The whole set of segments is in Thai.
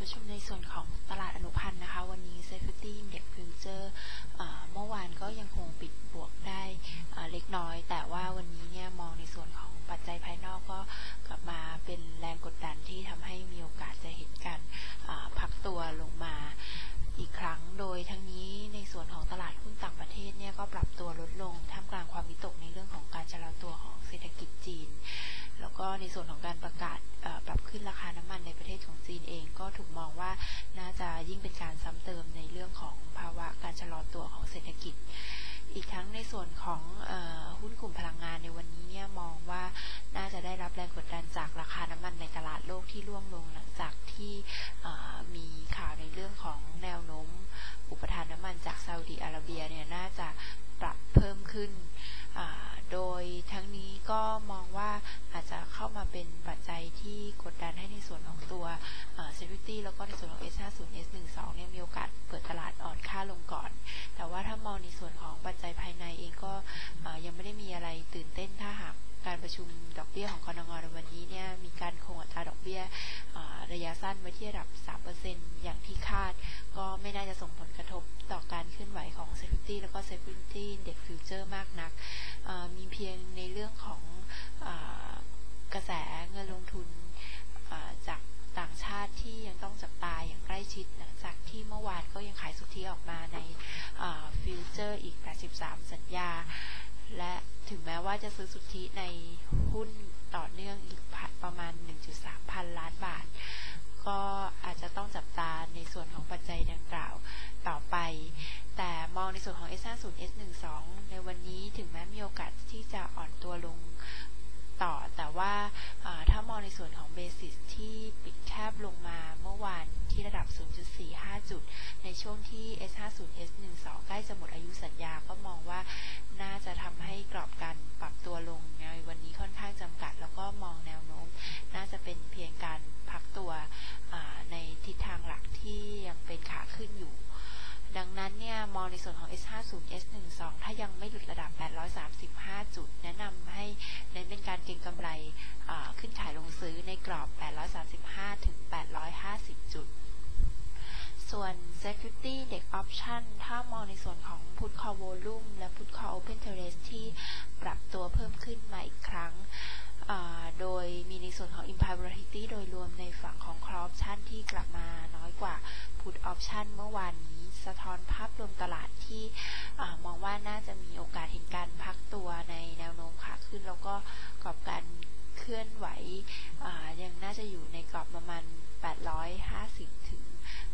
ประชุมในส่วนของตลาดอนุพันธ์นะคะวันนี้ Safety Index Future เมื่อวานก็ยังคงปิดบวกได้เล็กน้อยแต่ว่าวันนี้เนี่ยมองในส่วนของปัจจัยภายนอกก็กลับมาเป็นแรงกดดันที่ทำให้มีโอกาสจะเห็นการพักตัวลงมาอีกครั้งโดยทั้งนี้ในส่วนของตลาดหุ้นต่างประเทศเนี่ยก็ปรับตัวลดลงท่ามกลางความวิตกในเรื่องของการชะลอตัวของเศรษฐกิจจีนแล้วก็ในส่วนของการประกาศปรับขึ้นราคาน้ำมันในประเทศของจีนเองก็ถูกมองว่าน่าจะยิ่งเป็นการซ้ำเติมในเรื่องของภาวะการชะลอตัวของเศรษฐกิจอีกทั้งในส่วนของหุ้นกลุ่มพลังงานในวันนี้เนี่ยมองว่าน่าจะได้รับแรงกดดันจากราคาน้ำมันในตลาดโลกที่ร่วงลงหลังจากที่มีข่าวในเรื่องของแนวโน้มอุปทานน้ำมันจากซาอุดิอาระเบียเนี่ยน่าจะปรับเพิ่มขึ้นโดยทั้งนี้ก็มองว่าอาจจะเข้ามาเป็นปัจจัยที่กดดันให้ในส่วนของตัวSecurity แล้วก็ในส่วนของ S50 S12 เนี่ยมีโอกาสเปิดตลาดอ่อนค่าลงก่อนแต่ว่าถ้ามองในส่วนของปัจจัยภายในเองก็ยังไม่ได้มีอะไรตื่นเต้นถ้าหากการประชุมดอกเบี้ยของกนง.ในวันนี้เนี่ยมีการคงอัตราดอกเบี้ยระยะสั้นไว้ที่ระดับ 3% อย่างที่คาดก็ไม่น่าจะส่งผลกระทบต่อการเคลื่อนไหวของ Security แล้วก็ Security Index Future มากนักมีเพียงในเรื่องของกระแสเงินลงทุนจากต่างชาติที่ยังต้องจับตาอย่างใกล้ชิดหลังจากที่เมื่อวานก็ยังขายสุทธิออกมาในฟิวเจอร์อีก83สัญญาและถึงแม้ว่าจะซื้อสุทธิในหุ้นต่อเนื่องอีกประมาณ 1.3 พันล้านบาทก็อาจจะต้องจับตาในส่วนของปัจจัยดังกล่าวต่อไปแต่มองในส่วนของ S50 S12 ในวันนี้ถึงแม้มีโอกาสที่จะอ่อนตัวลงต่อแต่ว่าถ้ามองในส่วนของเบสิสที่ปิดแคบลงมาเมื่อวานที่ระดับ 0.45 จุดในช่วงที่ S50 S12 ใกล้จะหมดอายุสัญญาก็มองว่าน่าจะทำให้กรอบการปรับตัวลงในวันนี้ค่อนข้างจำกัดแล้วก็มองแนวโน้มน่าจะเป็นเพียงการพักตัวในทิศทางหลักที่ยังเป็นขาขึ้นอยู่ดังนั้นเนี่ยมองในส่วนของ S50 S12 ถ้ายังไม่หลุดระดับ835จุดแนะนำให้เน้นเป็นการเก็งกำไรขึ้นขายลงซื้อในกรอบ835ถึง850จุดส่วน Security Index Option ถ้ามองในส่วนของ Put Call Volume และ Put Call Open Interest ที่ปรับตัวเพิ่มขึ้นมาอีกครั้งโดยมีในส่วนของ Implied Volatility โดยรวมในฝั่งของ Call Option ที่กลับมาน้อยกว่า Put Option เมื่อวานนี้สะท้อนภาพรวมตลาดที่มองว่าน่าจะมีโอกาสเห็นการพักตัวในแนวโน้มขาขึ้นแล้วก็กรอบการเคลื่อนไหวยังน่าจะอยู่ในกรอบประมาณ850ถึง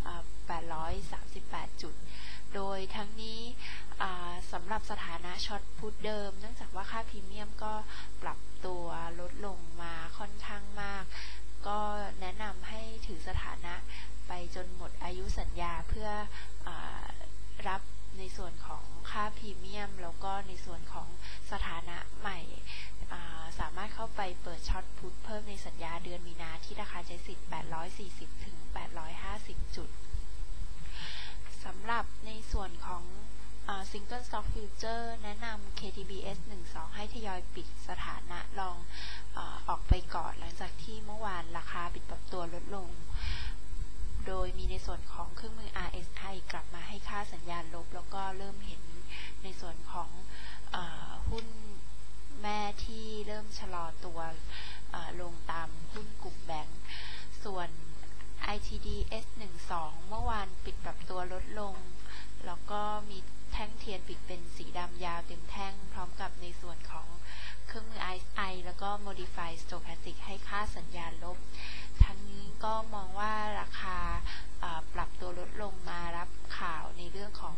838จุดโดยทั้งนี้สำหรับสถานะช็อตพุทเดิมเนื่องจากว่าค่าพรีเมียมก็ปรับตัวลดลงมาค่อนข้างมากก็แนะนำให้ถือสถานะไปจนหมดอายุสัญญาเพื่อรับในส่วนของค่าพรีเมียมแล้วก็ในส่วนของสถานะใหม่สามารถเข้าไปเปิดช็อตพุทเพิ่มในสัญญาเดือนมีนาที่ราคาใช้สิทธิ์840ถึง850จุดสำหรับในส่วนของSingle Stock Future แนะนำ KTBS 12ให้ทยอยปิดสถานะลองออกไปก่อนหลังจากที่เมื่อวานราคาปิดปรับตัวลดลงโดยมีในส่วนของเครื่องมือ RSI กลับมาให้ค่าสัญญาณลบแล้วก็เริ่มเห็นในส่วนของหุ้นแม่ที่เริ่มชะลอตัวลงตามหุ้นกลุ่มแบงก์ส่วน ITD S12 เมื่อวานปิดปรับตัวลดลงแล้วก็มีแท่งเทียนปิดเป็นสีดำยาวเต็มแท่งพร้อมกับในส่วนของเครื่องมือ RSI แล้วก็ Modify Stochastic ให้ค่าสัญญาณลบทั้งนี้ก็มองว่าราคาปรับตัวลดลงมารับข่าวในเรื่องของ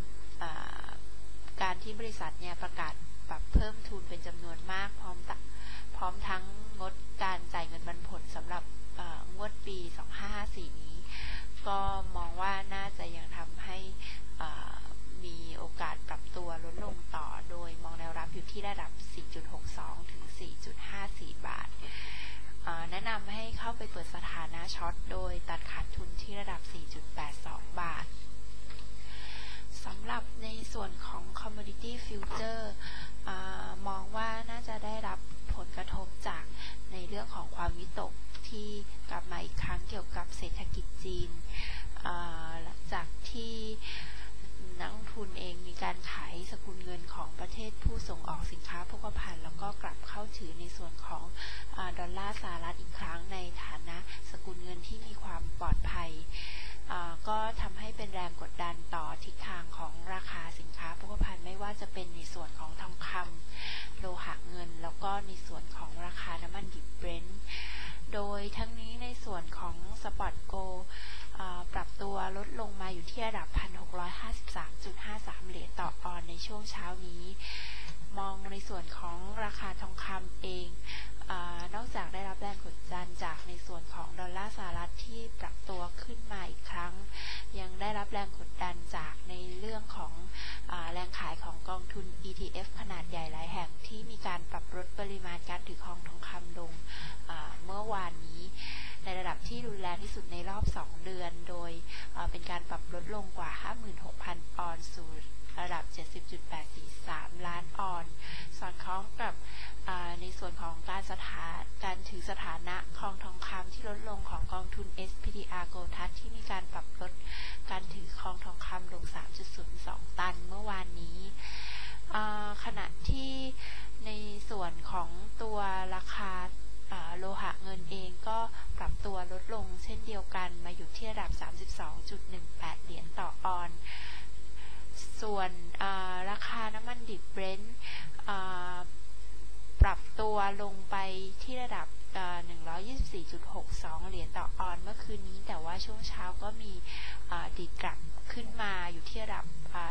การที่บริษัทเนี่ยประกาศปรับเพิ่มทุนเป็นจำนวนมากพร้อมทั้งงดการจ่ายเงินปันผลสำหรับงวดปี2554นี้ก็มองว่าน่าจะยังทำให้มีโอกาสปรับตัวลดลงต่อโดยมองแนวรับอยู่ที่ระดับ 4.62 ถึง 4.54 บาทแนะนำให้เข้าไปเปิดสถานะช็อตโดยตัดขาดทุนที่ระดับ 4.82 บาทสสำหรับในส่วนของ Commodity Future มองว่าน่าจะได้รับผลกระทบจากในเรื่องของความวิตกที่กลับมาอีกครั้งเกี่ยวกับเศรษฐกิจจีนหลังจากที่นักลงทุนเองมีการขายสกุลเงินของประเทศผู้ส่งออกสินค้าโภคภัณฑ์แล้วก็กลับเข้าถือในส่วนของดอลลาร์สหรัฐอีกครั้งในฐานะสกุลเงินที่มีความปลอดภัยก็ทำให้เป็นแรงกดดันต่อทิศทางของราคาสินค้าโภคภัณฑ์ไม่ว่าจะเป็นในส่วนของทองคำโลหะเงินแล้วก็ในส่วนของราคาน้ำมันดิบเบรนท์โดยทั้งนี้ในส่วนของสปอตโกปรับตัวลดลงมาอยู่ที่ระดับ 1,653.53 เหรียญต่อออนซ์ในช่วงเช้านี้มองในส่วนของราคาทองคำเองนอกจากได้รับแรงกดดันจากในส่วนของดอลลาร์สหรัฐที่ปรับตัวขึ้นมาอีกครั้งยังได้รับแรงกดดันจากในเรื่องของแรงขายของกองทุน ETF ขนาดใหญ่หลายแห่งที่มีการปรับลดปริมาณการถือครองทองคำลงเมื่อวานนี้ในระดับที่รุนแรงที่สุดในรอบ2เดือนโดยเป็นการปรับลดลงกว่า 56,000 ออนซ์สู่ระดับ 70.843 ล้านออนซ์สอดคล้องกับในส่วนของการถือสถานะครองทองคำที่ลดลงของกองทุน SPDR Gold Trust ที่มีการปรับลดการถือครองทองคำลง 3.02 ตันเมื่อวานนี้ขณะที่ในส่วนของตัวราคาโลหะเงินเองก็ปรับตัวลดลงเช่นเดียวกันมาอยู่ที่ระดับ 32.18 เหรียญต่อออนซ์ส่วนราคาน้ำมันดิบเบรนท์ปรับตัวลงไปที่ระดับ 124.62 เหรียญต่อออนซ์เมื่อคืนนี้แต่ว่าช่วงเช้าก็มีดีดกลับขึ้นมาอยู่ที่ระดับ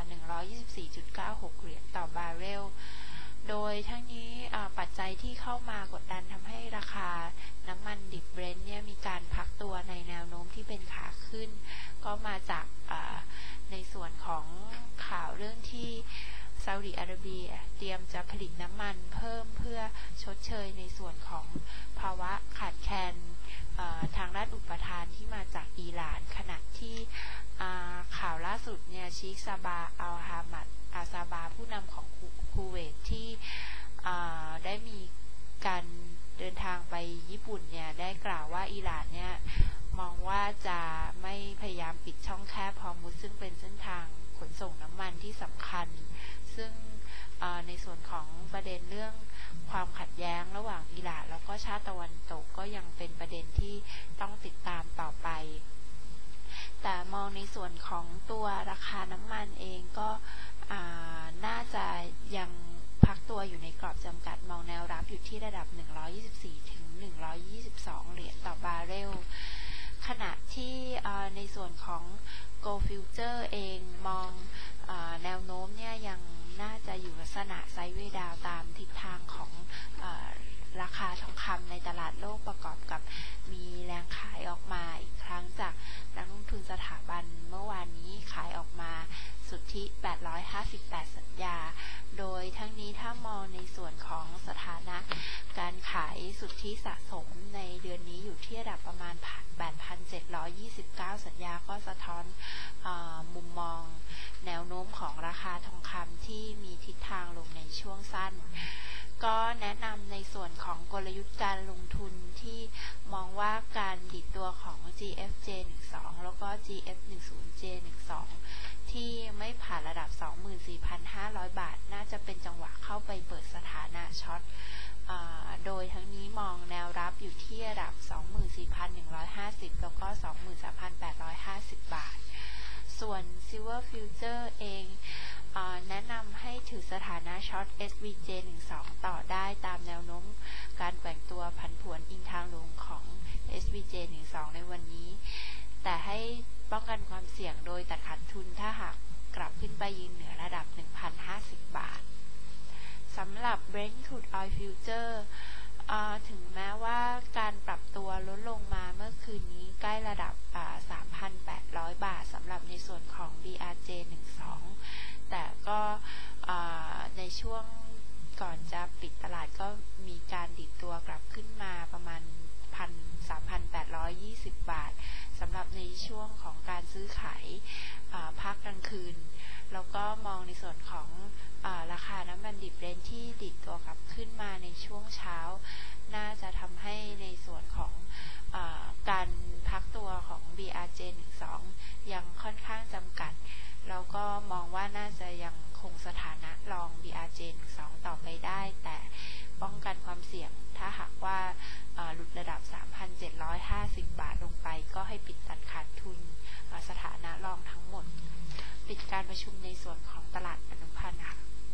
124.96 เหรียญต่อบาร์เรลโดยทั้งนี้ปัจจัยที่เข้ามากดดันทำให้ราคาน้ำมันดิบเบรนท์เนี่ยมีการพักตัวในแนวโน้มที่เป็นขาขึ้นก็มาจากในส่วนของข่าวเรื่องที่ซาอุดิอาระเบียเตรียมจะผลิตน้ำมันเพิ่มเพื่อชดเชยในส่วนของภาวะขาดแคลนทางด้านอุปทานที่มาจากอิหร่านขณะที่ข่าวล่าสุดเนี่ยชีคซาบาอัลฮามัดอาซาบาผู้นำของคูเวตที่ได้มีการเดินทางไปญี่ปุ่นเนี่ยได้กล่าวว่าอิหร่านเนี่ยมองว่าจะไม่พยายามปิดช่องแคบฮอร์มุซซึ่งเป็นเส้นทางขนส่งน้ำมันที่สำคัญซึ่งในส่วนของประเด็นเรื่องความขัดแย้งระหว่างอิหร่านแล้วก็ชาติตะวันตกก็ยังเป็นประเด็นที่ต้องติดตามต่อไปแต่มองในส่วนของตัวราคาน้ำมันเองก็น่าจะยังพักตัวอยู่ในกรอบจำกัดมองแนวรับอยู่ที่ระดับ 124 ถึง 122 เหรียญต่อบาร์เรลขณะที่ในส่วนของ Gold Future เองมองแนวโน้มเนี่ยยังน่าจะอยู่ลักษณะไซด์เวย์ดาวตามทิศทางของราคาทองคำในตลาดโลกประกอบกับมีแรงขายออกมาอีกครั้งจากนักลงทุนสถาบันเมื่อวานนี้ขายออกมาสุทธิ858 สัญญาโดยทั้งนี้ถ้ามองในส่วนของสถานะการขายสุทธิสะสมในเดือนนี้อยู่ที่ระดับประมาณ 8,729 สัญญาก็สะท้อนมุมมองแนวโน้มของราคาทองคำที่มีทิศทางลงในช่วงสั้นก็แนะนำในส่วนของกลยุทธ์การลงทุนที่มองว่าการดิดตัวของ GFJ12 แล้วก็ GF10J12 ที่ไม่ผ่านระดับ 24,500 บาทน่าจะเป็นจังหวะเข้าไปเปิดสถานะช็อตโดยทั้งนี้มองแนวรับอยู่ที่ระดับ 24,150 แล้วก็ 23,850 บาทส่วน Silver Future เองแนะนำให้ถือสถานะช็อต SVJ12 ต่อได้ตามแนวโน้มการแกว่งตัวผันผวนอิงทางลงของ SVJ12 ในวันนี้แต่ให้ป้องกันความเสี่ยงโดยตัดขาดทุนถ้าหากกลับขึ้นไปยืนเหนือระดับ 1,050 บาทสำหรับ Brent Crude Oil Future ถึงแม้ว่าการปรับตัวลดลงมาเมื่อคืนนี้ใกล้ระดับ 3,800 บาทสำหรับในส่วนของ BRJ12 แต่ก็ในช่วงก่อนจะปิดตลาดก็มีการดิดตัวกลับขึ้นมาประมาณ 3,820 บาทสำหรับในช่วงของการซื้อขายภาคกลางคืนแล้วก็มองในส่วนของราคาน้ำมันดิบเบรนท์ที่ดิดตัวกลับขึ้นมาในช่วงเช้าน่าจะทำให้ในส่วนของการพักตัวของ BRJ12 ยังค่อนข้างจำกัดแล้วก็มองว่าน่าจะยังคงสถานะรอง BRJ12 ต่อไปได้แต่ป้องกันความเสี่ยงถ้าหากว่าหลุดระดับ 3,750 บาทลงไปก็ให้ปิดตัดขาดทุนสถานะรองทั้งหมดปิดการประชุมในส่วนของตลาดอนุพันธ์ค่ะ